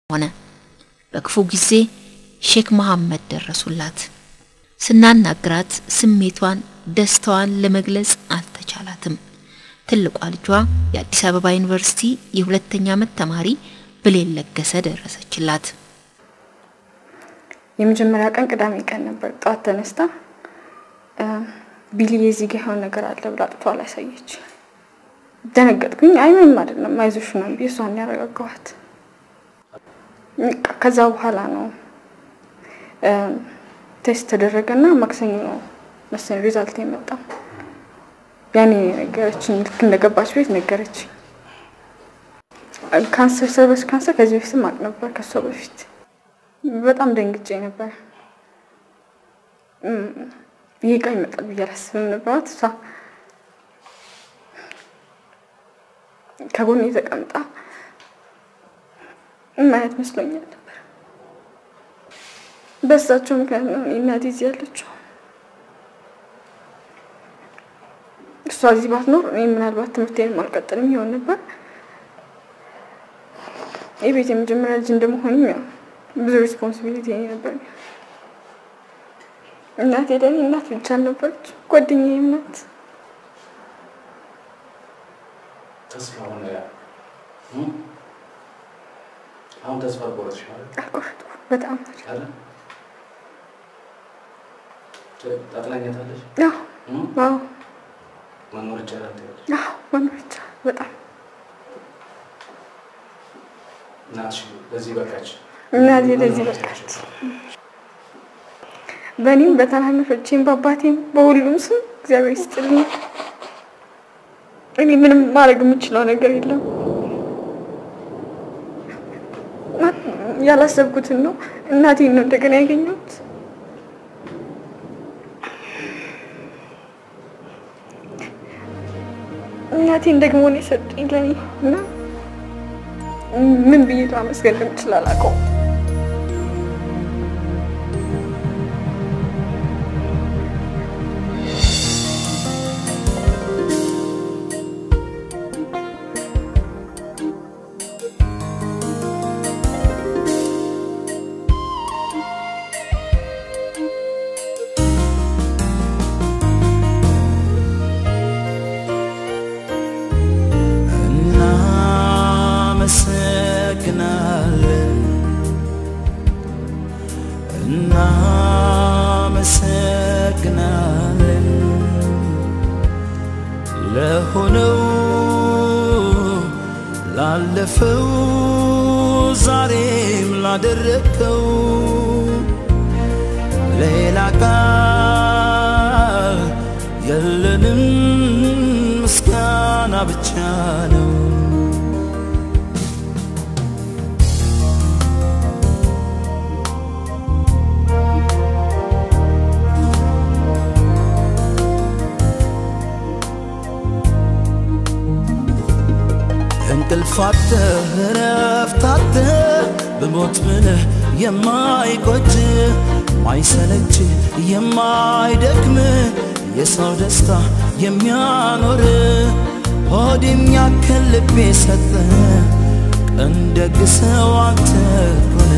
ሆነ በክፉ ጊዜ ሼክ መሐመድ ደረሱላት ስናናግራት ስሜቷን ደስታዋን ለመግለጽ አልተቻላትም ትልቋ ልጇ የአዲስ አበባ ዩኒቨርሲቲ የሁለተኛ ዓመት ተማሪ ብሌን ለገሰ ደረሰችላት የመጀመሪያ ቀን ቅዳሜ ቀን ነበር ጧት ተነስታ ቢሊ እዚህ ጋር ሆነ ነገር አለ ብላ ጥቷል አሳየች ደነገጥኩኝ አይ ምንም አይደለም አይዞሽ ነው ቢሷን ያረጋጋዋት ከዛ በኋላ ነው ቴስት ተደረገና ማክሰኞ ነው መሰለኝ ሪዛልት የመጣ ያኔ ነገረችኝ ልክ እንደገባች ቤት ነገረችኝ ካንሰር ሰርቪስ ካንሰር ከዚህ በፊት ማቅ ነበር ከሷ በፊት በጣም ደንግጬ ነበር ይሄ ይመጣል ብያለስም ነበር ሳ ከጎኔ ተቀምጣ ማየት መስሎኛል ነበር በሳቸው ምክንያት ነው እናቴ እዚህ ያለችው እሷ እዚህ ባትኖር እኔ ምናልባት ትምህርቴን ማልቀጥልም ይሆን ነበር የቤት የመጀመሪያ ልጅ እንደመሆንም ያው ብዙ ሪስፖንሲቢሊቲ ነበር እናቴ ለኔ እናት ብቻ ነበረች ጓደኛዬም ናት ተስፋው ነው አሁን ተስፋ ቆርጥሽ ማለት በጣም አለ ታጥላኛታለሽ አዎ መኖር ይችላል መኖር ይችላል በጣም ናች ለዚህ በቃች እናቴ ለዚህ በቃች በእኔም በታናናሾቼም በአባቴም በሁሉም ስም እግዚአብሔር ይስጥልኝ እኔ ምንም ማድረግ የምችለው ነገር የለም ያላሰብኩትን ነው እናቴን ነው እንደገና ያገኘሁት እናቴን ደግሞ ነው የሰጠኝ ለኔ እና ምን ብዬ ማመስገን እንደምችል አላውቀውም ለሆነው ላለፈው ዛሬም ላደረከው ሌላ ቃል የለንም ምስጋና ብቻ ነው እንቅልፋተ ረፍታተ በሞት ምንህ የማይቆጭ ማይሰለች የማይደክም የሰው ደስታ የሚያኖር ሆድ የሚያክል ልቤ ሰጠ ቀን ደግ ሰው አንተ ሆነ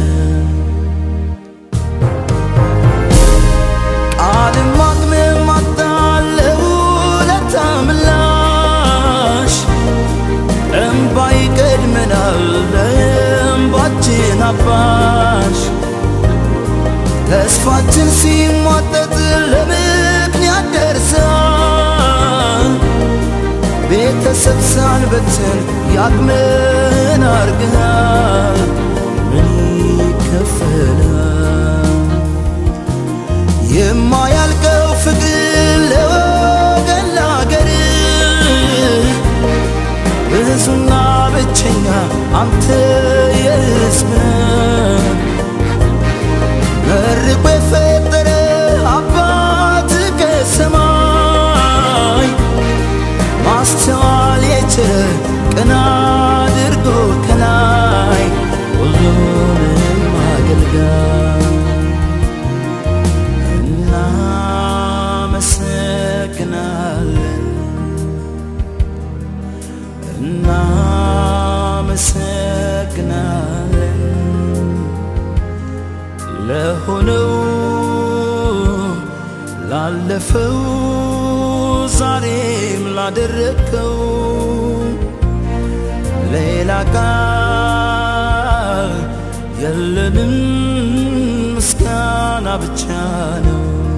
ቃልም አቅምም አጣለው ለተምላሽ እምባይ ቀድመናል እምባችን አባሽ ተስፋችን ሲሟጠጥ ለምክንያት ደርሰን ቤተሰብ ሳንበትን ያቅምን አርገናል ምን ይከፈላል የማያልቀው ፍቅር ለወገን ለአገር ብዙና ብቸኛ አንተ የሕዝብ መርቆ የፈጠረ አባት ከሰማይ ማስተዋል የችረ ቅን አድርጎ ከላይ ሁሉንም አገልጋይ እናመሰግናለን እናመሰግናለን ለሆነው ላለፈው ዛሬም ላደረከው ሌላ ቃል የለንም ምስጋና ብቻ ነው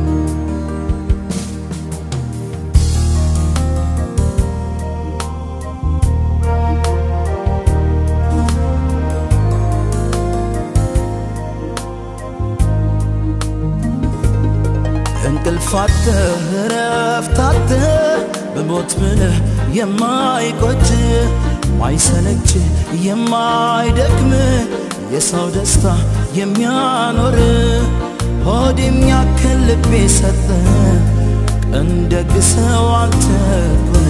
እንቅልፋተ ረፍታተ በሞት ምልህ የማይቆጭ ማይሰለች የማይደክም የሰው ደስታ የሚያኖር ሆድ የሚያክል ልቤ ሰጠ ቀን ደግ ሰው አንተ ሆነ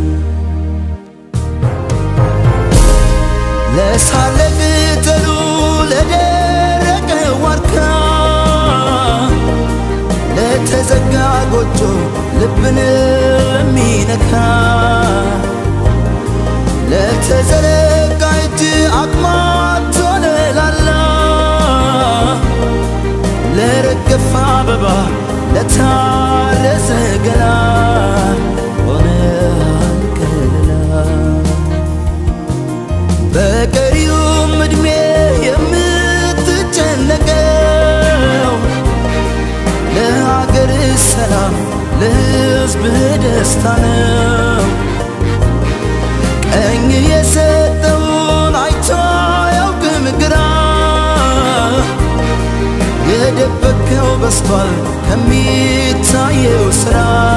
ለሳለ ቅጠሉ ለደረቀ ዋርካ ለተዘጋ ጎጆ ልብን ለሚነካ ለተዘረጋ እጅ አቅማቶ ለላላ ለረገፋ አበባ ለታረዘ ገላ ሆነ አንከለላ በቀሪውም ዕድሜ የምትጨነቀው ለሀገር ሰላም ለሕዝብ ደስታ ነው ቀኝ የሰጠውን አይቶ ያውቅም ግራ የደበከው በስቷል ከሚታየው ስራ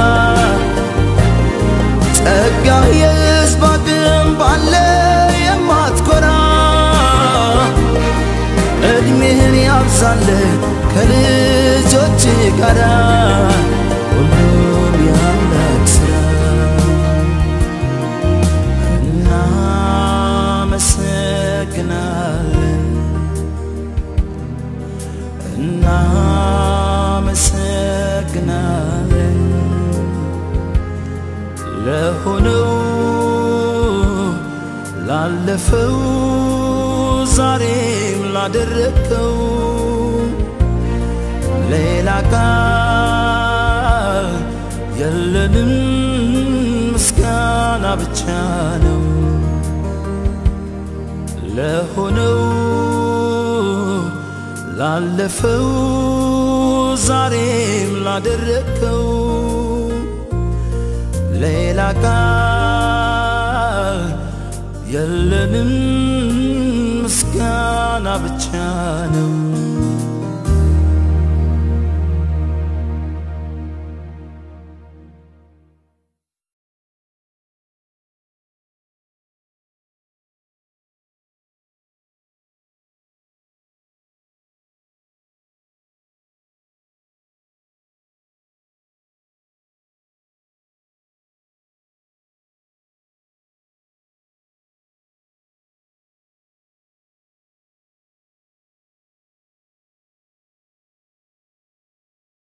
ጸጋ የሕዝብ አቅም ባለ የማትኮራ ዕድሜህን ያብዛል ከልጆች ጋራ ሁሉም ያምላክ ስራ እናመሰግናለን ለሆነው ላለፈው ዛሬም ላደረከው ሌላ ቃል የለንም ምስጋና ብቻ ነው ለሆነው ላለፈው ዛሬም ላደረከው ሌላ ቃል የለንም ምስጋና ብቻ ነው